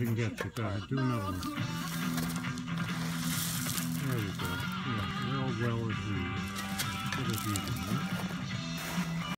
didn't get you. Go ahead, do another one. There we go. Yeah, well as usual. Good as usual, right?